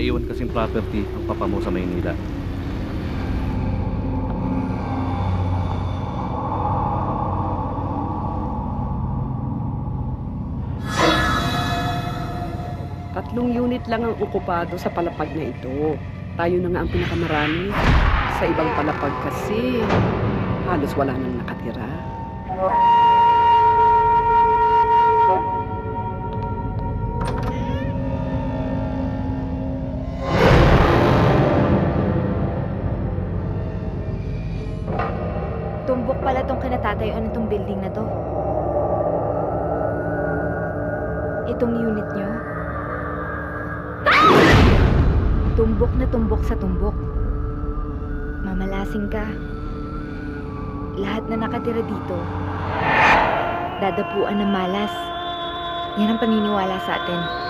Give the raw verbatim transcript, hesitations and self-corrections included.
naiwan kasing property ang papa mo sa Maynila. Tatlong unit lang ang okupado sa palapag na ito. Tayo na nga ang pinakamarami. Sa ibang palapag kasi, halos wala nang nakatira. Tumbok pala tong kinatatayuan nitong building na to. Itong unit nyo. Tumbok na tumbok sa tumbok. Mamalasing ka. Lahat na nakatira dito, dadapuan ng malas. Yan ang paniniwala sa atin.